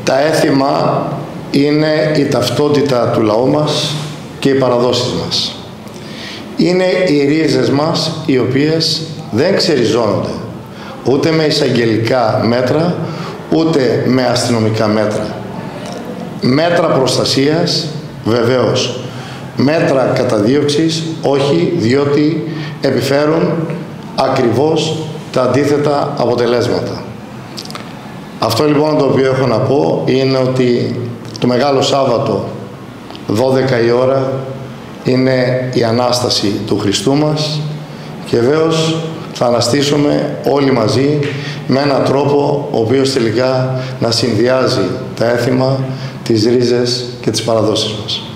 Τα έθιμα είναι η ταυτότητα του λαού μας και οι παραδόσεις μας. Είναι οι ρίζες μας, οι οποίες δεν ξεριζώνονται ούτε με εισαγγελικά μέτρα, ούτε με αστυνομικά μέτρα. Μέτρα προστασίας, βεβαίως. Μέτρα καταδίωξης, όχι, διότι επιφέρουν ακριβώς τα αντίθετα αποτελέσματα. Αυτό λοιπόν το οποίο έχω να πω είναι ότι το Μεγάλο Σάββατο, 12 η ώρα, είναι η Ανάσταση του Χριστού μας και βέβαιως θα αναστήσουμε όλοι μαζί με έναν τρόπο ο οποίος τελικά να συνδυάζει τα έθιμα, τις ρίζες και τις παραδόσεις μας.